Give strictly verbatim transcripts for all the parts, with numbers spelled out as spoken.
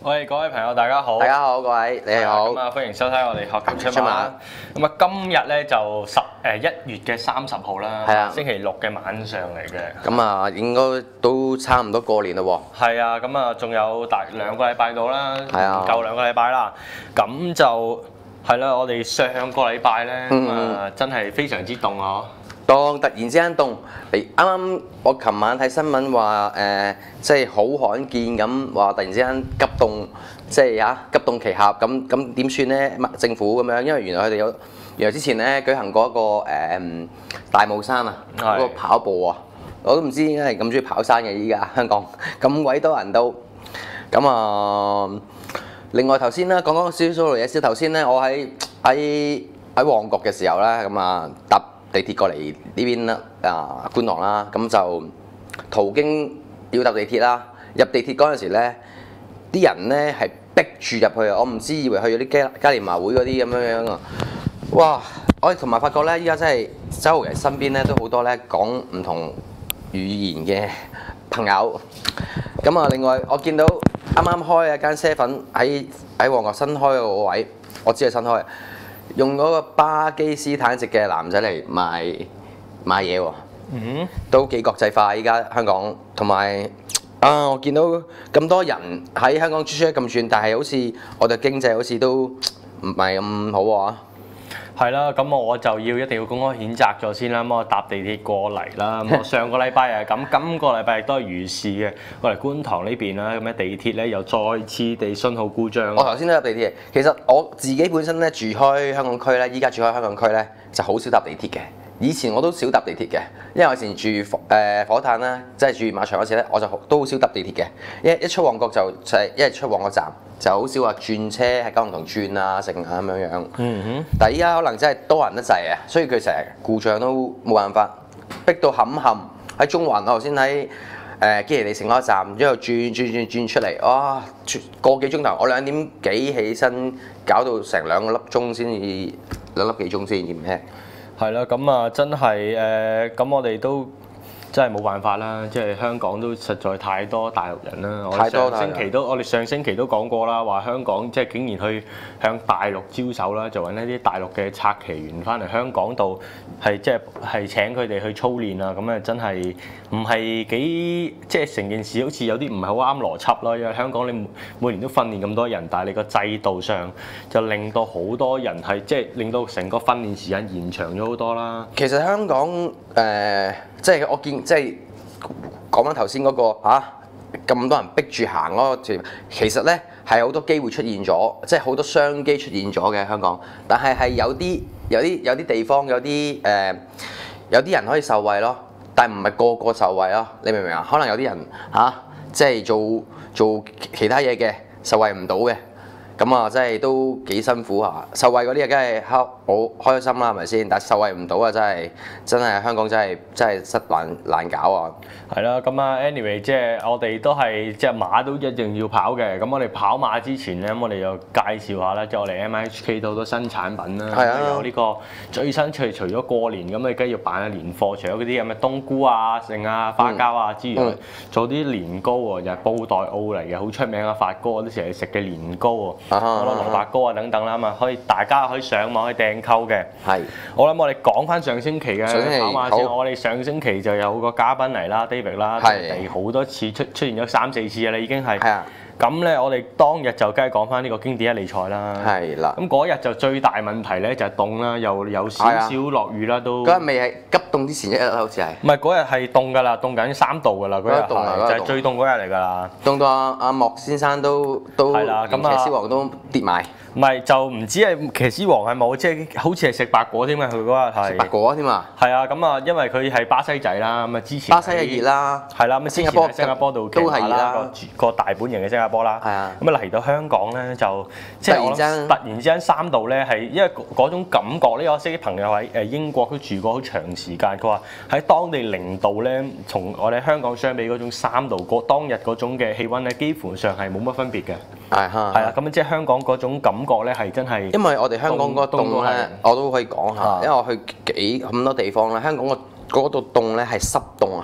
喂，各位朋友，大家好！ 大家好，各位你好。 咁啊，歡迎收睇我哋學球出馬啦。咁啊，今日咧就十誒一月嘅三十號啦， 係啊， 星期六嘅晚上嚟嘅。 咁啊，應該都差唔多過年啦喎。 係啊，咁啊，仲有大兩個禮拜到啦，唔啊夠兩個禮拜啦。咁就係啦，我哋上個禮拜咧，咁啊真係非常之凍啊！ 當突然之間凍，你啱啱我琴晚睇新聞話誒，即係好罕見咁話突然之間急凍，即係嚇急凍奇俠咁咁點算咧？政府咁樣，因為原來佢哋有原來之前咧舉行過一個誒、呃、大帽山啊，嗰個跑步啊，我都唔知點解係咁中意跑山嘅依家香港咁鬼多人都咁啊！另外頭先咧講講少少嘢先，頭先咧我喺喺喺旺角嘅時候咧，咁啊搭地鐵過嚟呢邊啦，啊觀塘啦，咁就途經要搭地鐵啦。入地鐵嗰陣時咧，啲人咧係逼住入去啊！我唔知以為去咗啲嘉嘉年華會嗰啲咁樣樣啊！哇！我同埋發覺咧，依家真係周圍身邊咧都好多咧講唔同語言嘅朋友。咁啊，另外我見到啱啱開一間啡粉喺喺旺角新開嗰個位，我知係新開。用嗰個巴基斯坦籍嘅男仔嚟賣賣嘢喎，嗯，都幾國際化依家香港，同埋啊，我見到咁多人喺香港出出咁轉，但係好似我哋經濟好似都唔係咁好喎。 係啦，咁我就要一定要公開譴責咗先啦。咁我搭地鐵過嚟啦。咁我上個禮拜係咁，今個禮拜亦都係如是嘅。過嚟觀塘呢邊啦，咁咧地鐵咧又再次地信號故障。 我頭先都搭地鐵，其實我自己本身咧住開香港區咧，依家住開香港區咧就好少搭地鐵嘅。以前我都少搭地鐵嘅，因為我以前住誒、呃、火炭啦，即係住馬場嗰時咧，我就都好少搭地鐵嘅。一一出旺角就就係一係出旺角站，就好少話轉車喺九龍塘轉啊，成啊咁樣樣。嗯哼。但係依家可能真係多人得滯啊，所以佢成日故障都冇辦法，逼到冚冚喺中環。我頭先喺誒堅尼地城嗰個站，之後轉轉轉轉出嚟，哇！個幾鐘頭，我兩點幾起身，搞到成兩個粒鐘先至兩粒幾鐘先至咩？ 係啦，咁啊真係誒，咁、呃、我哋都真係冇辦法啦，即係香港都實在太多大陸人啦。 太多我哋上星期都，我哋上星期都講過啦，話香港即係竟然去向大陸招手啦，就揾一啲大陸嘅策騎員翻嚟香港度，係即係係請佢哋去操練啊，咁啊真係唔係幾即係成件事好似有啲唔係好啱邏輯咯，因為香港你每年都訓練咁多人，但係你個制度上就令到好多人係即係令到成個訓練時間延長咗好多啦。 其實香港誒、呃，即係我見即係講翻頭先嗰個嚇咁多人逼住行嗰個條，其實咧係好多機會出現咗，即係好多商機出現咗嘅香港。但係係有啲有啲有啲地方有啲誒、呃、有啲人可以受惠咯，但係唔係個個受惠咯。你明唔明啊？可能有啲人嚇、啊、即係做做其他嘢嘅受惠唔到嘅。咁啊，真係都幾辛苦嚇！受惠嗰啲啊，梗係好開心啦，係咪先？但係受惠唔到啊，真係真係香港真係真係失難難搞啊！ 係啦，咁啊，anyway，即係我哋都係即係馬都一定要跑嘅。咁我哋跑馬之前咧，咁我哋又介紹下啦，即係我哋 M I H K 都好多新產品啦。係啊，有呢個最新除除咗過年咁，你梗係要辦下年貨，除咗嗰啲咁嘅冬菇啊、剩啊、花膠啊之餘，嗯、做啲年糕喎，又係布袋澳嚟嘅，好出名嘅發哥，我都成日食嘅年糕喎。好多蘿蔔糕啊等等啦，咁啊可以大家可以上網去訂購嘅。係是，好啦，咁我哋講翻上星期嘅跑馬先。我哋上星期就有個嘉賓嚟啦 ，David 啦，係好多次出出現咗三四次嘅啦，已經係。係啊。咁咧，我哋當日就梗係講翻呢個經典一哩賽啦。係啦。咁嗰日就最大問題咧就係凍啦，又有少少落雨啦，都。嗰日未係急凍之前一日好似係。唔係嗰日係凍㗎啦，凍緊三度㗎啦，嗰日係就係最凍嗰日嚟㗎啦。凍到阿阿莫先生都都係啦，咁啊騎師王都跌埋。唔係就唔知係騎師王係冇，即係好似係食白果添啊！佢嗰日係食白果添啊！係啊，咁啊，因為佢係巴西仔啦，咁啊之前巴西係熱啦，係啦，咁新加坡喺新加坡度都係啦，個個大本營嘅新加坡啦，係啊，咁啊嚟到香港咧就即係我諗突然之間三度咧係因為嗰種感覺咧，我識啲朋友喺誒英國都住過好長時間，佢話喺當地零度咧，同我哋香港相比嗰種三度嗰當日嗰種嘅氣温咧，幾乎上係冇乜分別嘅。係係係啊，咁即係香港嗰種感覺咧係真係，因為我哋香港嗰個凍咧，我都可以講下，因為我去幾咁多地方啦，香港個嗰度凍咧係濕凍啊，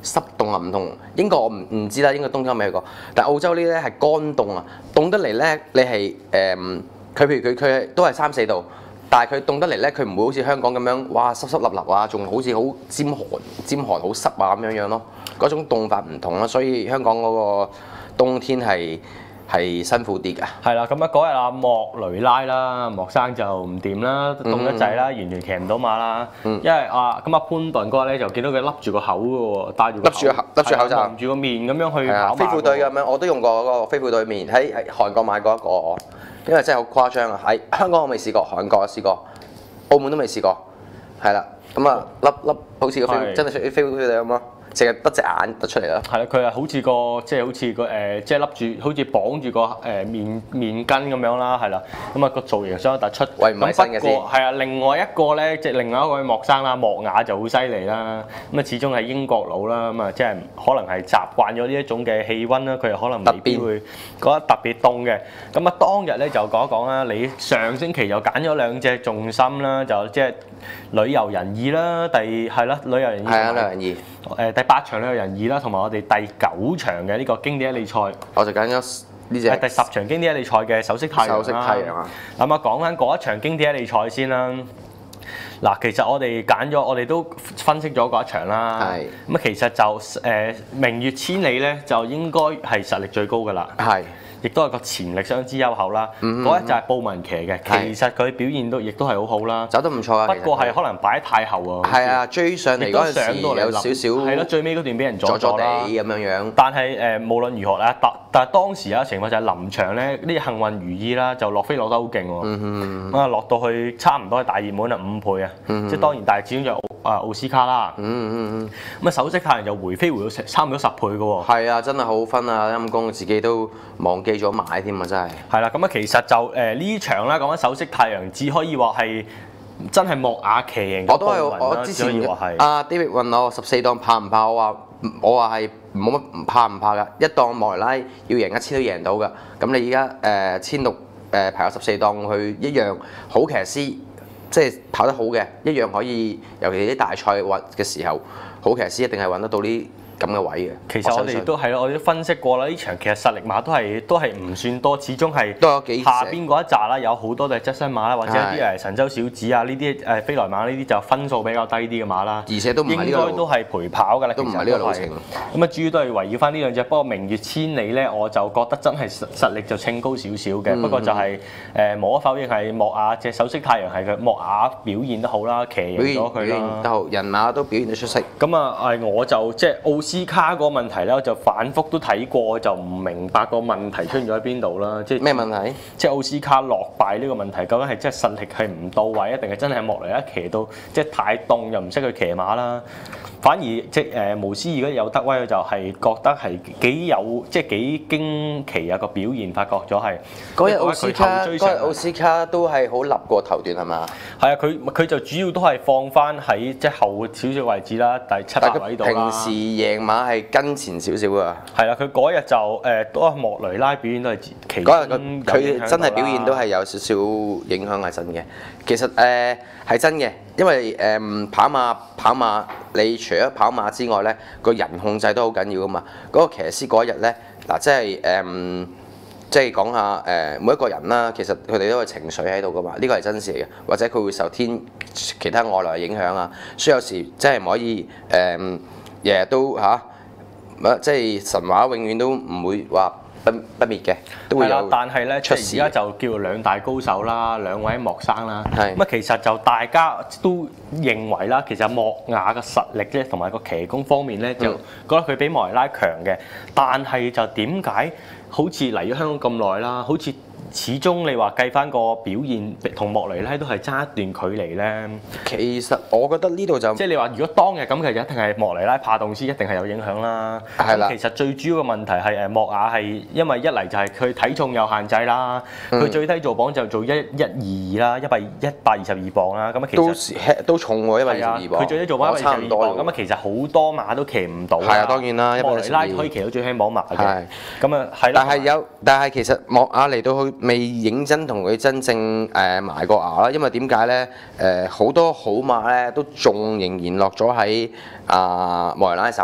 濕凍啊唔同。英國我唔唔知啦，應該冬天我未去過，但澳洲呢啲咧係乾凍啊，凍得嚟咧你係誒佢譬如佢佢都係三四度。但係佢凍得嚟咧，佢唔會好似香港咁樣，哇濕濕立立啊，仲好似好尖寒、尖寒好濕啊咁樣樣咯。嗰種凍法唔同啦，所以香港嗰個冬天係係辛苦啲㗎。 係啦，咁啊嗰日阿莫雷拉啦，莫生就唔掂啦，凍得滯啦，完全騎唔到馬啦。嗯、因為啊咁阿潘頓嗰日咧就見到佢笠住個口嘅喎，戴住個笠住個笠住口罩， 蒙住個面咁樣去跑馬。 飛虎隊咁樣，我都用過嗰個飛虎隊面，喺喺韓國買過一個。因為真係好誇張啊！喺香港我未試過，韓國我試過，澳門都未試過，係啦，咁啊粒粒好似個飛，真係似啲飛虎隊咁咯。淨係得隻眼突出嚟啦。係啦， 佢係好似個即係好似個誒，即係笠住，好似綁住個誒面面巾咁樣啦，係啦。咁啊個造型相當突出。 喂，唔係新嘅先。 係啊，另外一個咧，即係另外一位莫生啦，莫雅就好犀利啦。咁啊，始終係英國佬啦，咁啊，即係可能係習慣咗呢一種嘅氣温啦，佢又可能未必會覺得特別凍嘅。咁啊，當日咧就講一講啦，你上星期就揀咗兩隻重心啦，就即係旅遊人二啦，第係啦，旅遊人二。 係啊，旅遊人二。 誒第八場旅遊人二啦，同埋我哋第九場嘅呢個經典一哩賽， 我就揀咗呢隻。 第十場經典一哩賽嘅首飾太陽啦。首飾太陽啊！咁啊，講翻嗰一場經典一哩賽先啦。嗱，其實我哋揀咗，我哋都分析咗嗰一場啦。係。咁啊，其實就誒明月千里咧，就應該係實力最高㗎啦。係。亦都係個前力相之優厚啦。嗰一就係布文騎嘅，其實佢表現都亦都係好好啦， 走得唔錯啊。 不過係可能擺太後啊。係啊，追上嚟嗰陣時有少少係咯，最尾嗰段俾人阻咗啦咁樣樣。 但係誒，無論如何咧，但但係當時啊情況就係臨場咧，呢幸運如意啦，就落飛落得好勁喎。咁啊，落到去差唔多係大熱門啊，五倍啊。即係當然，但係始終就啊奧斯卡啦。咁啊，首飾太陽就回飛回到差唔多十倍嘅喎。 係啊，真係好分啊！陰公自己都忘記咗買添啊，真係。 係啦，咁啊，其實就誒呢場啦，講緊首飾太陽，只可以話係真係莫雅騎贏。 我都係我之前阿 David 問我十四檔怕唔怕，我話我話係冇乜唔怕唔怕㗎，一檔莫雷拉要贏一千都贏到㗎。咁你而家誒千六誒排有十四檔去一樣好騎師，即係跑得好嘅一樣可以，尤其是啲大賽運嘅時候，好騎師一定係揾得到呢咁嘅位嘅。 其實我哋都係咯，我哋都分析過啦。呢場其實實力馬都係都係唔算多，始終係都有幾下邊嗰一紮啦，有好多都係側身馬啦，或者一啲誒神州小子啊呢啲誒飛來馬呢啲就分數比較低啲嘅馬啦。 而且都唔係呢個應該都係陪跑㗎啦， 都唔係呢個路程。 咁啊，主要都係圍繞翻呢兩隻。不過明月千里咧，我就覺得真係實實力就稱高少少嘅。嗯、不過就係、是、誒無可否認係莫雅隻首飾太陽係佢莫雅表現得好啦，騎贏咗佢啦。 得好，人馬都表現得出色。 咁啊誒，我就即係奧斯卡嗰個問題咧，我就反覆都睇過，就唔明白個問題出現咗喺邊度啦。即係咩問題？ 即係奧斯卡落敗呢個問題，究竟係即係實力係唔到位，一定係真係莫雷拉騎到即係太凍又唔識去騎馬啦？反而即係誒無思義嗰啲有德威，就係覺得係幾有即係幾驚奇啊個表現，發覺咗係嗰日奧斯卡，嗰日奧斯卡都係好立過頭段係嘛？ 係啊，佢佢就主要都係放翻喺即係後少少位置啦，第七八位度啦。 平時贏馬係跟前少少啊。 係啦，佢嗰日就誒都係莫雷拉表現都係其嗰日佢真係表現都係有少少影響係真嘅。其實誒係、呃、真嘅，因為誒、呃、跑馬跑馬，你除咗跑馬之外咧，個人控制都好緊要噶嘛。嗰、那個騎師嗰日咧，嗱即係誒、呃、即係講下誒、呃、每一個人啦，其實佢哋都有情緒喺度噶嘛，呢個係真事嚟嘅，或者佢會受天其他外來影響啊，所以有時真係唔可以誒日日都嚇。啊即係神話，永遠都唔會話不不滅嘅，都會有。 但係咧，即係而家就叫做兩大高手啦，兩位莫生啦。係。咁啊，其實就大家都認為啦，其實莫雅嘅實力咧，同埋個騎功方面咧，就覺得佢比莫雷拉強嘅。但係就點解好似嚟咗香港咁耐啦，好似始終你話計翻個表現同莫雷拉都係爭一段距離咧。 其實我覺得呢度就即係你話，如果當日咁，其實一定係莫雷拉帕動斯一定係有影響啦。係啦。其實最主要嘅問題係誒莫雅係因為一嚟就係佢體重有限制啦，佢、嗯、最低做磅就做一一二二啦，一百一百二十二磅啦。咁啊其實都都重喎，一百二十二磅。 佢最低做磅一百二十二磅，咁啊其實好多馬都騎唔到。 係啊，當然啦， 莫雷拉可以騎到最輕磅馬嘅。係。咁啊係啦。 但係有，但係其實莫雅嚟到去未認真同佢真正誒埋過牙啦，因為點解咧？誒好多好馬咧都仲仍然落咗喺啊莫雷拉手，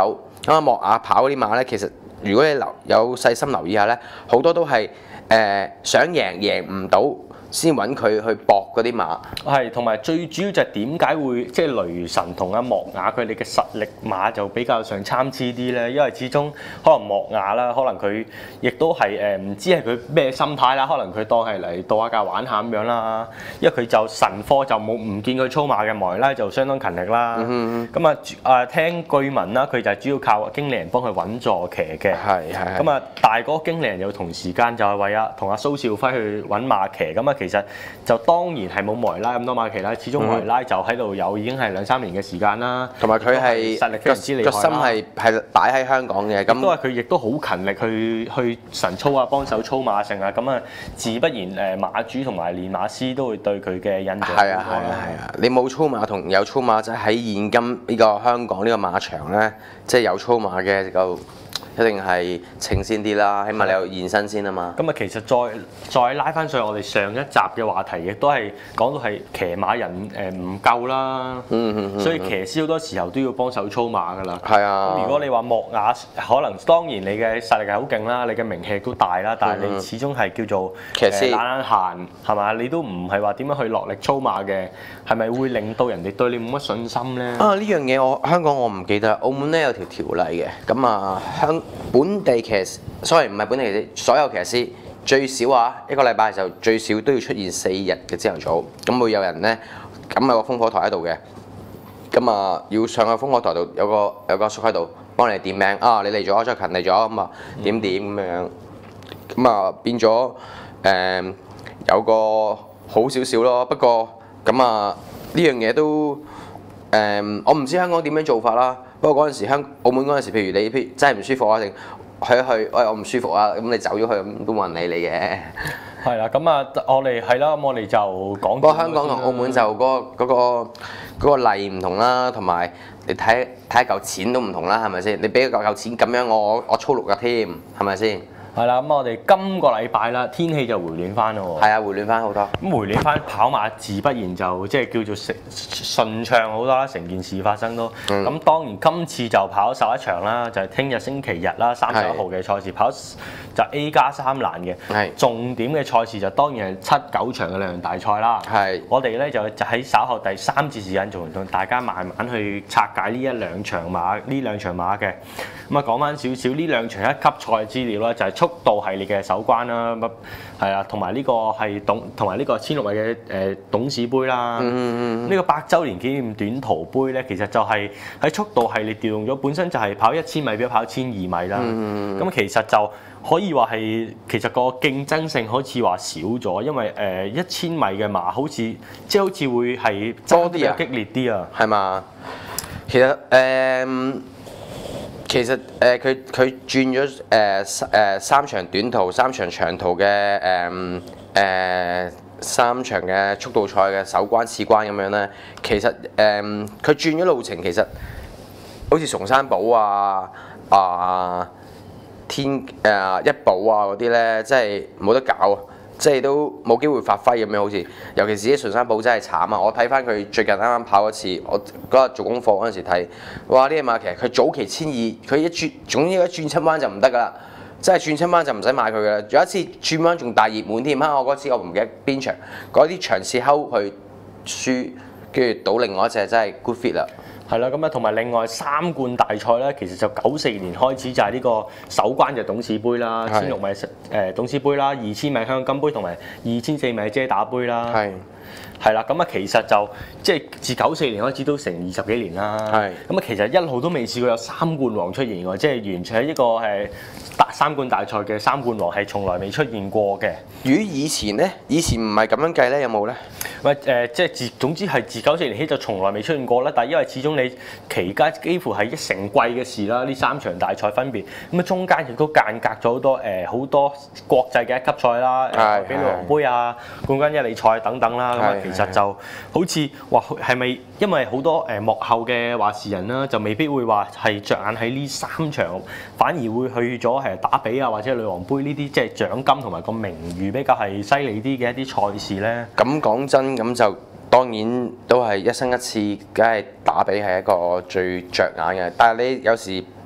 咁啊莫雅跑嗰啲馬咧，其實如果你留有細心留意下咧，好多都係誒、呃、想贏贏唔到。先揾佢去搏嗰啲馬， 係同埋最主要就係點解會即係、就是、雷神同阿莫雅佢哋嘅實力馬就比較上參差啲咧？因為始終可能莫雅啦，可能佢亦都係誒唔知係佢咩心態啦，可能佢當係嚟度下假玩下咁樣啦。因為佢就神科就冇唔見佢操馬嘅，莫拉就相當勤力啦。咁、嗯、啊啊聽據聞啦，佢就係主要靠經理人幫佢穩座騎嘅。係係。咁啊，大嗰個經理人又同時間就係為啊同阿蘇兆輝去揾馬騎咁啊。其實就當然係冇莫拉咁多馬騎啦，始終莫拉就喺度有已經係兩三年嘅時間啦， 同埋佢係實力非常之厲害啦，個心係係擺喺香港嘅，咁都係佢亦都好勤力去去神操啊，幫手操馬成啊，咁啊自不然誒馬主同埋練馬師都會對佢嘅印象係啊係啊係啊，你冇操馬同有操馬仔喺現今呢個香港呢個馬場咧，即係有操馬嘅就一定係稱先啲啦，起碼你有現身先啊嘛。 咁啊，其實再再拉翻上我哋上一集嘅話題，亦都係講到係騎馬人誒唔夠啦。嗯嗯嗯。所以騎師好多時候都要幫手操馬噶啦。係啊。咁如果你話莫雅，可能當然你嘅實力係好勁啦，你嘅名氣亦都大啦，但係你始終係叫做騎師懶懶閒係嘛？你都唔係話點樣去落力操馬嘅，係咪會令到人哋對你冇乜信心咧？ 啊，呢樣嘢我香港我唔記得，澳門咧有條條例嘅，咁啊香。本地騎師，sorry 唔係本地騎師，所有騎師最少啊一個禮拜就最少都要出現四日嘅朝頭早，咁會有人咧，咁有個烽火台喺度嘅，咁啊要上去烽火台度有個有個叔喺度幫你點名啊，你嚟咗，卓勤嚟咗，咁啊點點咁樣，咁啊變咗誒、呃、有個好少少咯，不過咁啊呢樣嘢都誒、呃、我唔知香港點樣做法啦。不過嗰陣時香澳門嗰陣時，譬如你譬如真係唔舒服啊，定去一去，喂我唔舒服啊，咁你走咗去咁都冇人理你嘅。 係啦，咁啊我哋係啦，咁我哋就講。 不過香港同澳門就嗰、嗰個嗰、嗰個嗰個例唔同啦，同埋你睇睇嚿錢都唔同啦，係咪先？你俾嚿嚿錢咁樣，我我操六日添，係咪先？ 係啦，咁我哋今個禮拜啦，天氣就回暖翻咯喎。 係啊，回暖翻好多。 咁回暖翻跑馬自不然就即係叫做順順暢好多啦，成件事發生都。咁、嗯、當然今次就跑十一場啦，就係聽日星期日啦，三十一號嘅賽事跑就 A 加三欄嘅。係。重點嘅賽事就當然係七九場嘅兩場大賽啦。係。我哋咧就就喺稍後第三節時間，仲同大家慢慢去拆解呢一兩場馬呢兩場馬嘅。咁啊講翻少少呢兩場一級賽資料啦，就係、是、速度系列嘅首關啦，咁係啊，同埋呢個係董同埋呢個千六米嘅誒董事杯啦。呢、嗯嗯、個百週年紀念短途杯咧，其實就係喺速度系列調用咗，本身就係跑一千米比跑千二米啦。咁、嗯、其實就可以話係其實個競爭性好似話少咗，因為誒一千米嘅馬好似即係好似會係多啲啊，激烈啲啊， 係嘛？其實誒。呃其實誒佢佢轉咗誒誒三場短途、三場長途嘅誒誒三場嘅速度賽嘅首關次關咁樣咧，其實誒佢、呃、轉咗路程，其實好似松山堡啊啊天誒、呃、一堡啊嗰啲咧，真係冇得搞啊！即係都冇機會發揮咁樣，好似尤其是啲順山堡真係慘啊！我睇翻佢最近啱啱跑嗰次，我嗰日做功課嗰陣時睇，哇！呢隻馬其實佢早期千二，佢一轉總之一轉親彎就唔得㗎啦，真係轉親彎就唔使買佢㗎啦。有一次轉彎仲大熱門添，嚇我嗰次我唔記得邊場，嗰啲場次睺去輸，跟住到另外一隻真係 good fit 啦。 係啦，咁啊同埋另外三冠大賽咧，其實就九四年開始就係呢個首關就董事杯啦，千六米誒董事杯啦，二千米香金杯同埋二千四米遮打杯啦。係係啦，咁啊其實就即係自九四年開始都成二十幾年啦。係咁啊，其實一路都未試過有三冠王出現喎，即係完全係一個誒三冠大賽嘅三冠王係從來未出現過嘅。 如果以前咧，以前唔係咁樣計咧，有冇咧？ 喂誒，即係自總之係自九四年起就從來未出現過啦。但係因為始終你期間幾乎係一成季嘅事啦，呢三場大賽分別咁啊，中間亦都間隔咗好多誒好、呃、多國際嘅一級賽啦，誒比女王杯啊、冠軍一哩賽等等啦。咁啊，其實就好似話係咪因為好多誒幕後嘅話事人啦，就未必會話係着眼喺呢三場，反而會去咗係打比啊或者女王杯呢啲即係獎金同埋個名譽比較係犀利啲嘅一啲賽事咧。 咁講真，咁就當然都係一生一次，梗係打比係一個最着眼嘅。但係你有時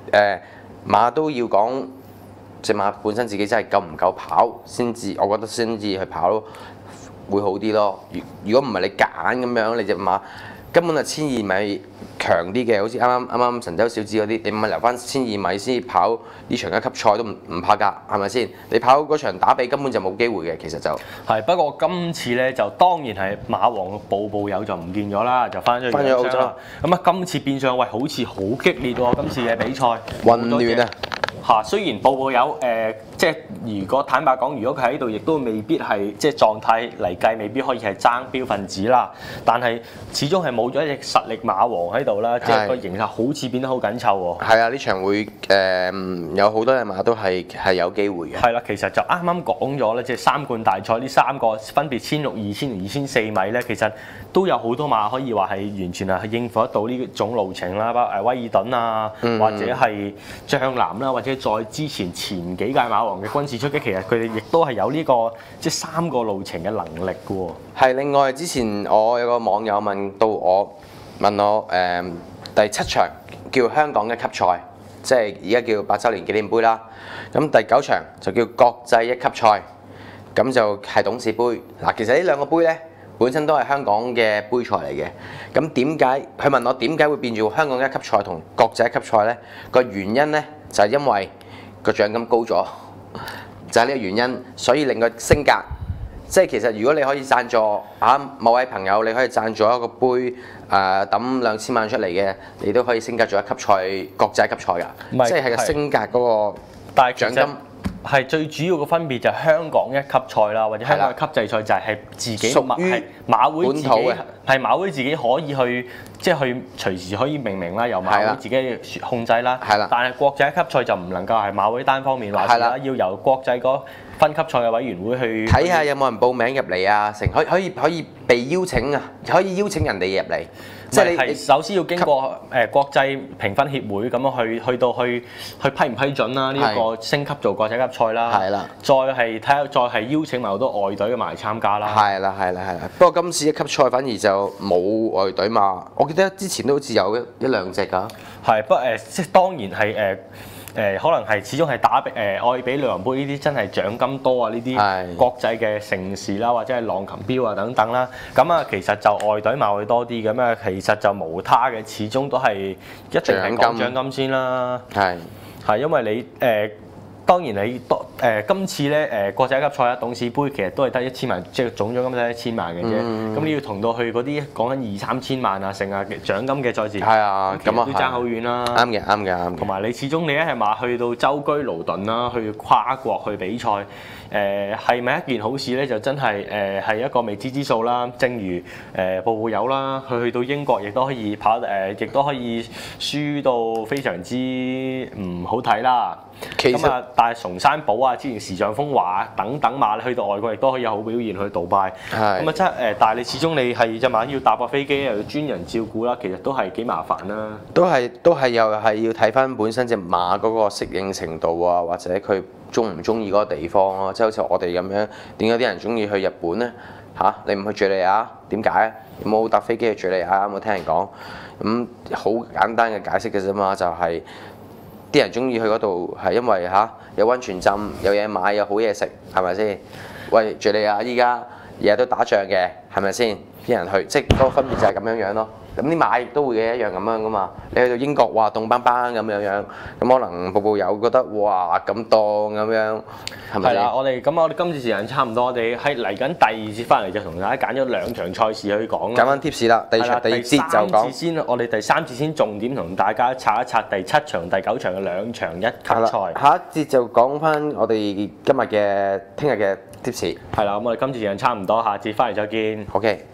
誒馬都要講隻馬本身自己真係夠唔夠跑先至，我覺得先至去跑會好啲咯。如如果唔係你夾硬咁樣，你隻馬根本係千二米強啲嘅，好似啱啱啱啱神州小子嗰啲，你咪留翻千二米先跑呢場一級賽都唔唔怕㗎，係咪先？你跑嗰場打比根本就冇機會嘅，其實就係。不過今次咧就當然係馬王步步友就唔見咗啦，就翻咗翻咗澳洲啦。 咁啊，今次變相喂好似好激烈喎，今次嘅比賽混亂啊！ 嚇，雖然步步友誒、呃，即係如果坦白講，如果佢喺度，亦都未必係即係狀態嚟計，未必可以係爭標分子啦。但係始終係冇咗一隻實力馬王喺度啦，即係個形勢好似變得好緊湊喎。 係啊，呢場會誒、呃、有好多隻馬都係係有機會嘅。 係啦，其實就啱啱講咗咧，即係三冠大賽呢三個分別千六、二千、二千四米咧，其實都有好多馬可以話係完全係應付得到呢種路程啦，包括誒威爾頓啊， 嗯、 或者係將藍啦，或者再之前前幾屆馬王嘅軍事出擊，其實佢哋亦都係有呢、這個即係三個路程嘅能力嘅喎。 係，另外之前我有個網友問到我問我誒、呃、第七場叫香港嘅級賽，即係而家叫八週年紀念杯啦。咁第九場就叫國際一級賽，咁就係董事杯。嗱，其實呢兩個杯咧本身都係香港嘅杯賽嚟嘅。咁點解佢問我點解會變做香港一級賽同國際一級賽咧？個原因咧就係、是、因為個獎金高咗，就係呢個原因，所以令佢升格。即係其實如果你可以贊助嚇某位朋友，你可以贊助一個杯誒抌兩千萬出嚟嘅，你都可以升格做一級賽國際級賽㗎。即係係個升格嗰個獎金。 係最主要嘅分別就係香港一級賽啦，或者香港嘅級制賽就係自己屬於馬會自己嘅， 係馬會自己可以去即係去隨時可以命名啦，由馬會自己控制啦。係啦。但係國際一級賽就唔能夠係馬會單方面話事啦，要由國際嗰分級賽嘅委員會去睇下有冇人報名入嚟啊，成可可以可以被邀請啊，可以邀請人哋入嚟。 即係你首先要經過誒國際評分協會咁樣去去到去去批唔批准啦呢一個升級做國際級賽啦，係啦，再係睇下再係邀請埋好多外隊嘅馬嚟參加啦， 係啦係啦係啦。不過今次一級賽反而就冇外隊馬，我記得之前都好似有一一兩隻㗎。 係，不過誒即係當然係誒。誒、呃、可能係始終係打誒、呃、愛比女王杯呢啲真係獎金多啊，呢啲國際嘅盛事啦，或者係浪琴標啊等等啦。咁啊，其實就外隊馬會多啲咁啊，其實就無他嘅，始終都係一定係講獎金先啦。係係因為你誒。呃當然你多誒、呃、今次咧誒、呃、國際級賽啦，董事杯其實都係得一千萬，即係總獎金得一千萬嘅啫。咁、嗯、你要同到去嗰啲講緊二三千萬啊，成啊獎金嘅賽事，係啊，咁啊都爭好遠啦。啱嘅，啱嘅，啱。同埋你始終你一係話去到舟車勞頓啦，去跨國去比賽，誒係咪一件好事咧？就真係誒係一個未知之數啦。正如誒步步友啦，佢去到英國亦都可以跑誒，亦、呃、都可以輸到非常之唔好睇啦。咁啊，但係松山堡啊，之前時尚風華啊等等馬，去到外國亦都可以有好表現去杜拜。咁啊，即係誒，但係你始終你係隻馬要搭個飛機又要專人照顧啦，其實都係幾麻煩啦。都係都係又係要睇翻本身隻馬嗰個適應程度啊，或者佢中唔中意嗰個地方咯。即係好似我哋咁樣，點解啲人中意去日本咧？嚇、啊，你唔去敍利亞點解？有冇搭飛機去敍利亞？有冇聽人講？咁好簡單嘅解釋嘅啫嘛，就係、是。啲人中意去嗰度係因為嚇有溫泉浸，有嘢買，有好嘢食，係咪先？喂，敍利亞依家日日都打仗嘅，係咪先？啲人去，即係嗰個分別就係咁樣樣咯。咁啲馬亦都會嘅一樣咁樣噶嘛。你去到英國哇凍邦邦咁樣樣，咁可能步步友覺得哇咁凍咁樣，係咪？係啦，我哋咁我哋今次時間差唔多，我哋喺嚟緊第二節翻嚟就同大家揀咗兩場賽事去講啦。揀翻 tips 啦，第二場第二節就講。先，我哋第三節先重點同大家拆一拆第七場、第九場嘅兩場一級賽。下一節就講翻我哋今日嘅聽日嘅 tips。係啦，咁我哋今次時間差唔多，下節翻嚟再見。OK。